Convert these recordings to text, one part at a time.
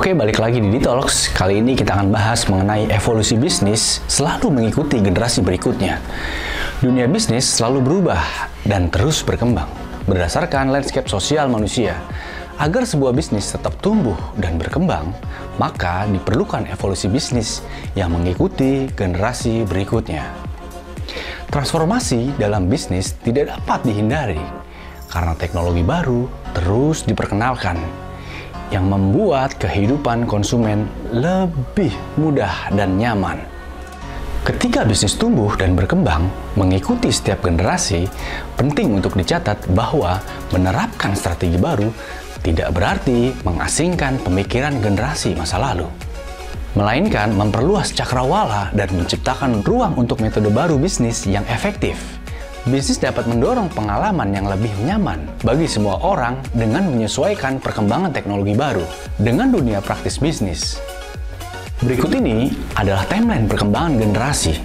Oke, balik lagi di Ditalks. Kali ini kita akan bahas mengenai evolusi bisnis selalu mengikuti generasi berikutnya. Dunia bisnis selalu berubah dan terus berkembang berdasarkan landscape sosial manusia. Agar sebuah bisnis tetap tumbuh dan berkembang, maka diperlukan evolusi bisnis yang mengikuti generasi berikutnya. Transformasi dalam bisnis tidak dapat dihindari karena teknologi baru terus diperkenalkan yang membuat kehidupan konsumen lebih mudah dan nyaman. Ketika bisnis tumbuh dan berkembang mengikuti setiap generasi, penting untuk dicatat bahwa menerapkan strategi baru tidak berarti mengasingkan pemikiran generasi masa lalu, melainkan memperluas cakrawala dan menciptakan ruang untuk metode baru bisnis yang efektif. Bisnis dapat mendorong pengalaman yang lebih nyaman bagi semua orang dengan menyesuaikan perkembangan teknologi baru dengan dunia praktis bisnis. Berikut ini adalah timeline perkembangan generasi.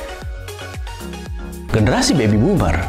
Generasi baby boomer.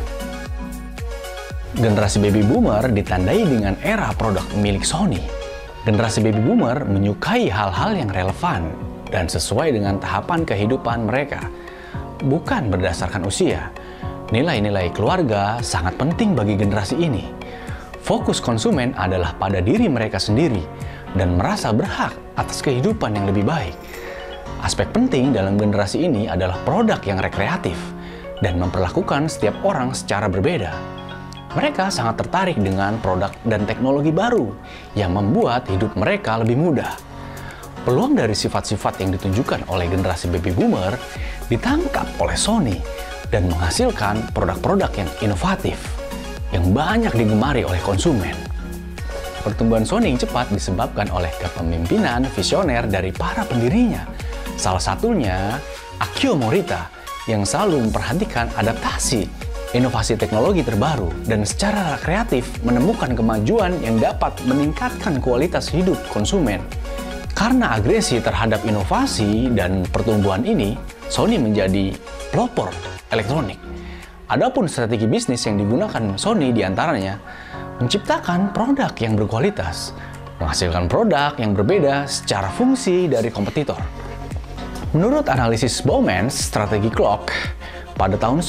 Generasi baby boomer ditandai dengan era produk milik Sony. Generasi baby boomer menyukai hal-hal yang relevan dan sesuai dengan tahapan kehidupan mereka, bukan berdasarkan usia. Nilai-nilai keluarga sangat penting bagi generasi ini. Fokus konsumen adalah pada diri mereka sendiri dan merasa berhak atas kehidupan yang lebih baik. Aspek penting dalam generasi ini adalah produk yang rekreatif dan memperlakukan setiap orang secara berbeda. Mereka sangat tertarik dengan produk dan teknologi baru yang membuat hidup mereka lebih mudah. Peluang dari sifat-sifat yang ditunjukkan oleh generasi baby boomer ditangkap oleh Sony dan menghasilkan produk-produk yang inovatif yang banyak digemari oleh konsumen. Pertumbuhan Sony yang cepat disebabkan oleh kepemimpinan visioner dari para pendirinya. Salah satunya Akio Morita yang selalu memperhatikan adaptasi, inovasi teknologi terbaru, dan secara kreatif menemukan kemajuan yang dapat meningkatkan kualitas hidup konsumen. Karena agresi terhadap inovasi dan pertumbuhan ini, Sony menjadi pelopor elektronik. Adapun strategi bisnis yang digunakan Sony diantaranya menciptakan produk yang berkualitas, menghasilkan produk yang berbeda secara fungsi dari kompetitor. Menurut analisis Bowman Strategi Clock, pada tahun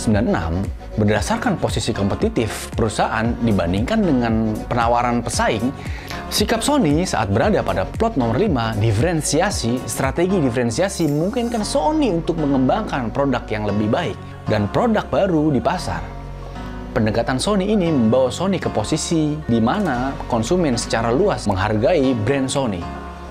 1996, berdasarkan posisi kompetitif perusahaan dibandingkan dengan penawaran pesaing, sikap Sony saat berada pada plot nomor 5, strategi diferensiasi memungkinkan Sony untuk mengembangkan produk yang lebih baik dan produk baru di pasar. Pendekatan Sony ini membawa Sony ke posisi di mana konsumen secara luas menghargai brand Sony.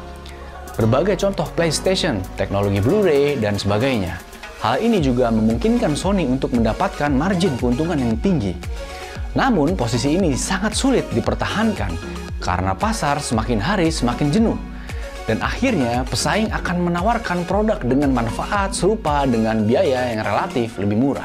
Berbagai contoh PlayStation, teknologi Blu-ray, dan sebagainya. Hal ini juga memungkinkan Sony untuk mendapatkan margin keuntungan yang tinggi. Namun, posisi ini sangat sulit dipertahankan karena pasar semakin hari semakin jenuh. Dan akhirnya, pesaing akan menawarkan produk dengan manfaat serupa dengan biaya yang relatif lebih murah.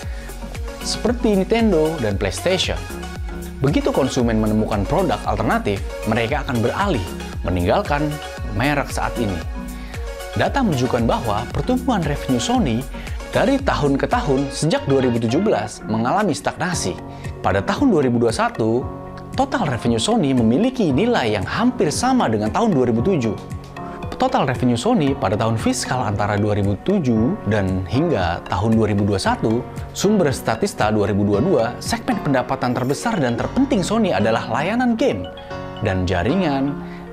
Seperti Nintendo dan PlayStation. Begitu konsumen menemukan produk alternatif, mereka akan beralih meninggalkan merek saat ini. Data menunjukkan bahwa pertumbuhan revenue Sony dari tahun ke tahun sejak 2017 mengalami stagnasi. Pada tahun 2021, total revenue Sony memiliki nilai yang hampir sama dengan tahun 2007. Total revenue Sony pada tahun fiskal antara 2007 dan hingga tahun 2021, sumber Statista 2022, segmen pendapatan terbesar dan terpenting Sony adalah layanan game dan jaringan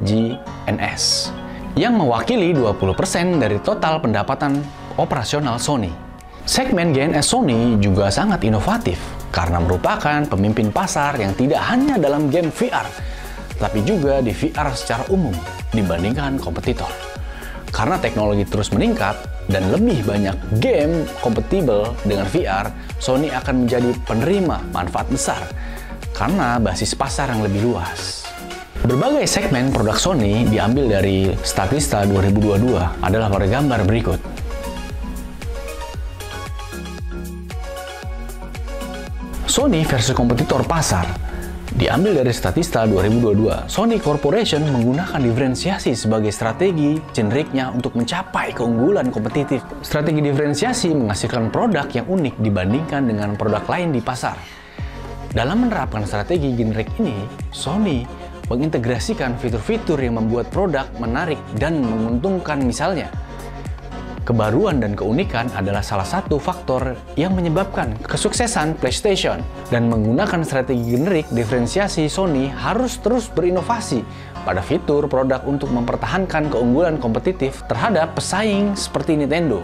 GNS, yang mewakili 20% dari total pendapatan operasional Sony. Segmen GNS Sony juga sangat inovatif karena merupakan pemimpin pasar yang tidak hanya dalam game VR, tapi juga di VR secara umum dibandingkan kompetitor. Karena teknologi terus meningkat dan lebih banyak game kompatibel dengan VR, Sony akan menjadi penerima manfaat besar karena basis pasar yang lebih luas. Berbagai segmen produk Sony diambil dari Statista 2022 adalah pada gambar berikut. Sony versus kompetitor pasar diambil dari Statista 2022. Sony Corporation menggunakan diferensiasi sebagai strategi generiknya untuk mencapai keunggulan kompetitif. Strategi diferensiasi menghasilkan produk yang unik dibandingkan dengan produk lain di pasar. Dalam menerapkan strategi generik ini, Sony mengintegrasikan fitur-fitur yang membuat produk menarik dan menguntungkan. Misalnya, kebaruan dan keunikan adalah salah satu faktor yang menyebabkan kesuksesan PlayStation. Dan menggunakan strategi generik diferensiasi, Sony harus terus berinovasi pada fitur produk untuk mempertahankan keunggulan kompetitif terhadap pesaing seperti Nintendo.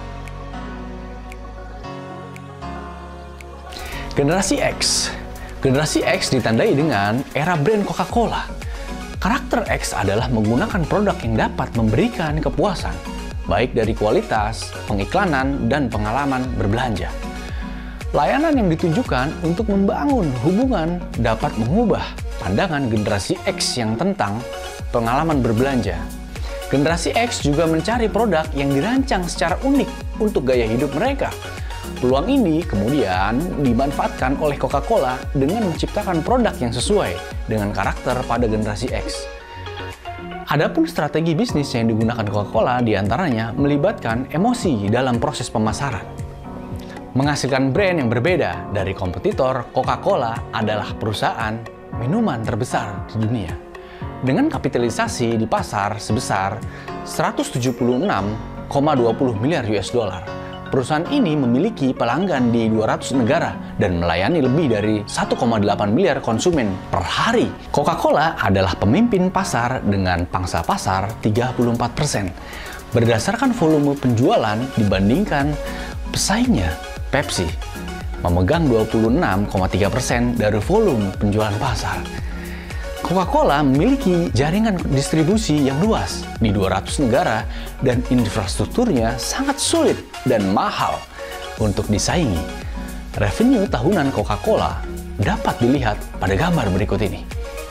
Generasi X. Generasi X ditandai dengan era brand Coca-Cola. Karakter X adalah menggunakan produk yang dapat memberikan kepuasan, baik dari kualitas, pengiklanan, dan pengalaman berbelanja. Layanan yang ditujukan untuk membangun hubungan dapat mengubah pandangan generasi X yang tentang pengalaman berbelanja. Generasi X juga mencari produk yang dirancang secara unik untuk gaya hidup mereka. Peluang ini kemudian dimanfaatkan oleh Coca-Cola dengan menciptakan produk yang sesuai dengan karakter pada generasi X. Adapun strategi bisnis yang digunakan Coca-Cola diantaranya melibatkan emosi dalam proses pemasaran. Menghasilkan brand yang berbeda dari kompetitor, Coca-Cola adalah perusahaan minuman terbesar di dunia. Dengan kapitalisasi di pasar sebesar 176,20 miliar US dollar. Perusahaan ini memiliki pelanggan di 200 negara dan melayani lebih dari 1,8 miliar konsumen per hari. Coca-Cola adalah pemimpin pasar dengan pangsa pasar 34%. Berdasarkan volume penjualan dibandingkan pesaingnya, Pepsi memegang 26,3% dari volume penjualan pasar. Coca-Cola memiliki jaringan distribusi yang luas di 200 negara dan infrastrukturnya sangat sulit dan mahal untuk disaingi. Revenue tahunan Coca-Cola dapat dilihat pada gambar berikut ini.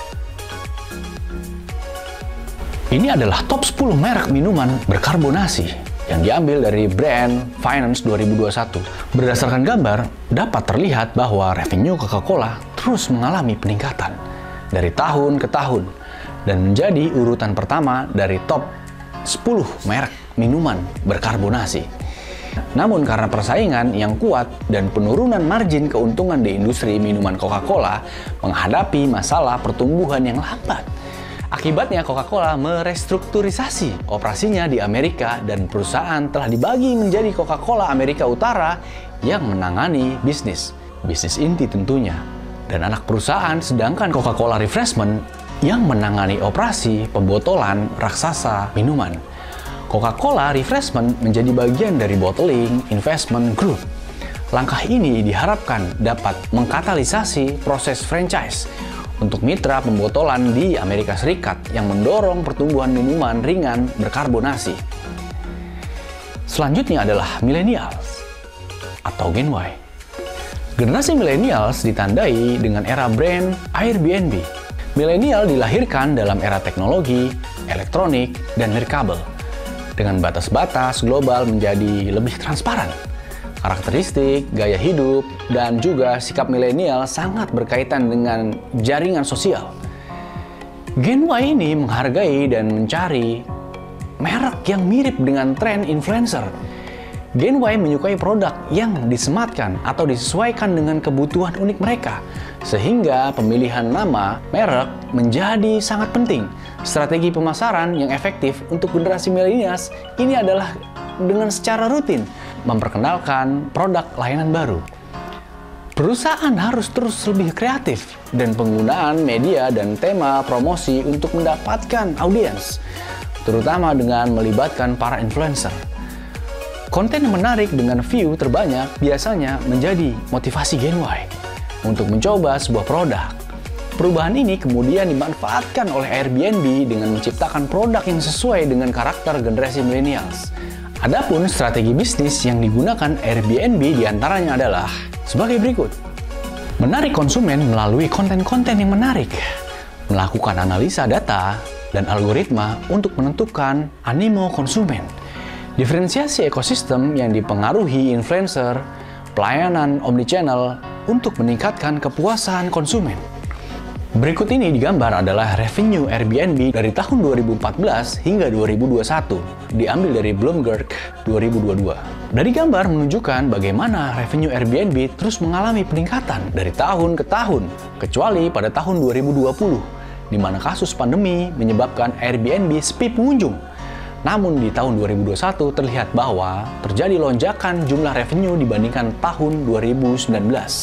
Ini adalah top 10 merek minuman berkarbonasi yang diambil dari Brand Finance 2021. Berdasarkan gambar, dapat terlihat bahwa revenue Coca-Cola terus mengalami peningkatan dari tahun ke tahun dan menjadi urutan pertama dari top 10 merek minuman berkarbonasi. Namun karena persaingan yang kuat dan penurunan margin keuntungan di industri minuman Coca-Cola menghadapi masalah pertumbuhan yang lambat. Akibatnya Coca-Cola merestrukturisasi operasinya di Amerika dan perusahaan telah dibagi menjadi Coca-Cola Amerika Utara yang menangani bisnis inti tentunya, dan anak perusahaan, sedangkan Coca-Cola Refreshment yang menangani operasi pembotolan raksasa minuman. Coca-Cola Refreshment menjadi bagian dari Bottling Investment Group. Langkah ini diharapkan dapat mengkatalisasi proses franchise untuk mitra pembotolan di Amerika Serikat yang mendorong pertumbuhan minuman ringan berkarbonasi. Selanjutnya adalah Millennials atau Gen Y. Generasi Millennials ditandai dengan era brand Airbnb. Millennial dilahirkan dalam era teknologi, elektronik, dan nirkabel. Dengan batas-batas global menjadi lebih transparan. Karakteristik, gaya hidup, dan juga sikap milenial sangat berkaitan dengan jaringan sosial. Gen Y ini menghargai dan mencari merek yang mirip dengan tren influencer. Gen Y menyukai produk yang disematkan atau disesuaikan dengan kebutuhan unik mereka, sehingga pemilihan nama merek menjadi sangat penting. Strategi pemasaran yang efektif untuk generasi milenials ini adalah dengan secara rutin memperkenalkan produk layanan baru. Perusahaan harus terus lebih kreatif dan penggunaan media dan tema promosi untuk mendapatkan audiens, terutama dengan melibatkan para influencer. Konten yang menarik dengan view terbanyak biasanya menjadi motivasi Gen Y untuk mencoba sebuah produk. Perubahan ini kemudian dimanfaatkan oleh Airbnb dengan menciptakan produk yang sesuai dengan karakter generasi millennials. Adapun strategi bisnis yang digunakan Airbnb diantaranya adalah sebagai berikut. Menarik konsumen melalui konten-konten yang menarik, melakukan analisa data dan algoritma untuk menentukan animo konsumen, diferensiasi ekosistem yang dipengaruhi influencer, pelayanan omnichannel untuk meningkatkan kepuasan konsumen. Berikut ini digambar adalah revenue Airbnb dari tahun 2014 hingga 2021, diambil dari Bloomberg 2022. Dari gambar menunjukkan bagaimana revenue Airbnb terus mengalami peningkatan dari tahun ke tahun, kecuali pada tahun 2020. di mana kasus pandemi menyebabkan Airbnb sepi pengunjung. Namun di tahun 2021 terlihat bahwa terjadi lonjakan jumlah revenue dibandingkan tahun 2019.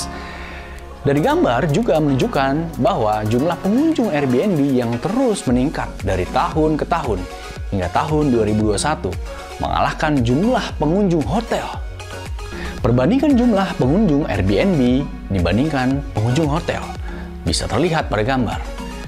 Dari gambar juga menunjukkan bahwa jumlah pengunjung Airbnb yang terus meningkat dari tahun ke tahun hingga tahun 2021 mengalahkan jumlah pengunjung hotel. Perbandingan jumlah pengunjung Airbnb dibandingkan pengunjung hotel bisa terlihat pada gambar.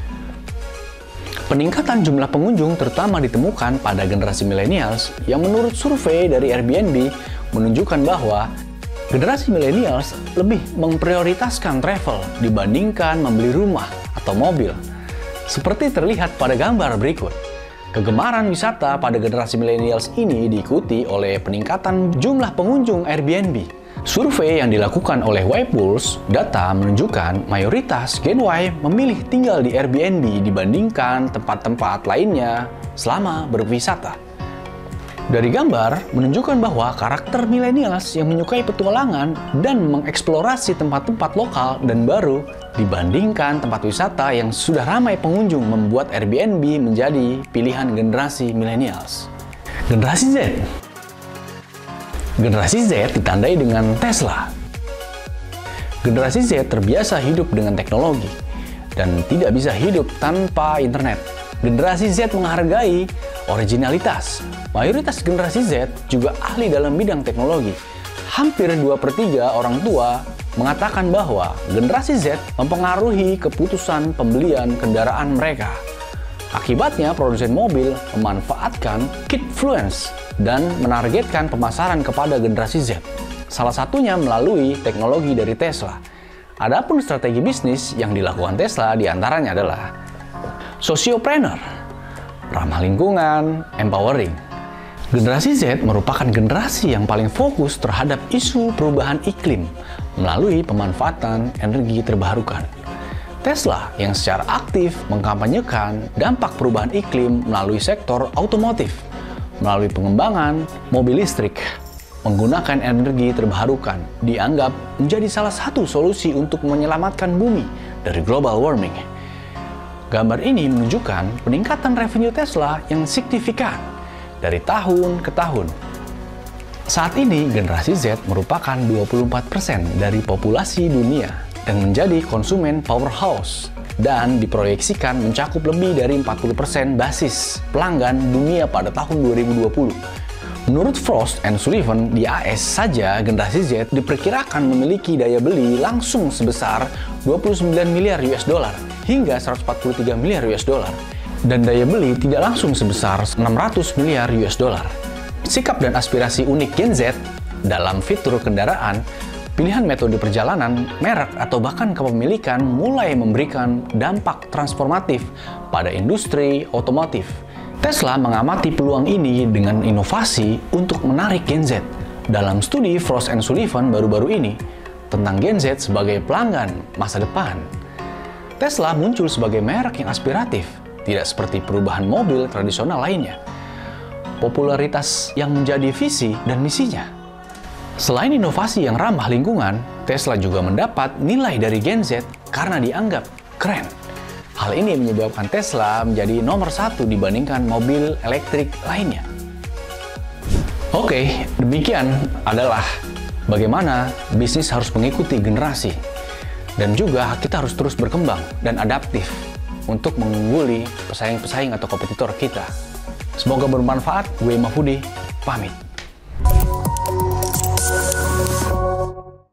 Peningkatan jumlah pengunjung terutama ditemukan pada generasi millennials yang menurut survei dari Airbnb menunjukkan bahwa generasi millennials lebih memprioritaskan travel dibandingkan membeli rumah atau mobil. Seperti terlihat pada gambar berikut. Kegemaran wisata pada generasi millennials ini diikuti oleh peningkatan jumlah pengunjung Airbnb. Survei yang dilakukan oleh YPulse data menunjukkan mayoritas Gen Y memilih tinggal di Airbnb dibandingkan tempat-tempat lainnya selama berwisata. Dari gambar menunjukkan bahwa karakter millennials yang menyukai petualangan dan mengeksplorasi tempat-tempat lokal dan baru dibandingkan tempat wisata yang sudah ramai pengunjung membuat Airbnb menjadi pilihan generasi millennials. Generasi Z. Generasi Z ditandai dengan Tesla. Generasi Z terbiasa hidup dengan teknologi dan tidak bisa hidup tanpa internet. Generasi Z menghargai originalitas. Mayoritas generasi Z juga ahli dalam bidang teknologi. Hampir 2/3 orang tua mengatakan bahwa generasi Z mempengaruhi keputusan pembelian kendaraan mereka. Akibatnya, produsen mobil memanfaatkan Kidfluence dan menargetkan pemasaran kepada generasi Z. Salah satunya melalui teknologi dari Tesla. Adapun strategi bisnis yang dilakukan Tesla diantaranya adalah Sociopreneur, ramah lingkungan, empowering. Generasi Z merupakan generasi yang paling fokus terhadap isu perubahan iklim melalui pemanfaatan energi terbarukan. Tesla yang secara aktif mengkampanyekan dampak perubahan iklim melalui sektor otomotif, melalui pengembangan mobil listrik, menggunakan energi terbarukan, dianggap menjadi salah satu solusi untuk menyelamatkan bumi dari global warming. Gambar ini menunjukkan peningkatan revenue Tesla yang signifikan dari tahun ke tahun. Saat ini, generasi Z merupakan 24% dari populasi dunia dan menjadi konsumen powerhouse dan diproyeksikan mencakup lebih dari 40% basis pelanggan dunia pada tahun 2020. Menurut Frost & Sullivan, di AS saja generasi Z diperkirakan memiliki daya beli langsung sebesar 29 miliar US dollar hingga 143 miliar US dollar dan daya beli tidak langsung sebesar 600 miliar US dollar. Sikap dan aspirasi unik Gen Z dalam fitur kendaraan, pilihan metode perjalanan, merek, atau bahkan kepemilikan mulai memberikan dampak transformatif pada industri otomotif. Tesla mengamati peluang ini dengan inovasi untuk menarik Gen Z. Dalam studi Frost & Sullivan baru-baru ini tentang Gen Z sebagai pelanggan masa depan, Tesla muncul sebagai merek yang aspiratif, tidak seperti perubahan mobil tradisional lainnya. Popularitas yang menjadi visi dan misinya. Selain inovasi yang ramah lingkungan, Tesla juga mendapat nilai dari Gen Z karena dianggap keren. Hal ini menyebabkan Tesla menjadi nomor 1 dibandingkan mobil elektrik lainnya. Oke, demikian adalah bagaimana bisnis harus mengikuti generasi. Dan juga kita harus terus berkembang dan adaptif untuk mengungguli pesaing-pesaing atau kompetitor kita. Semoga bermanfaat. Gue Mahfudi, pamit.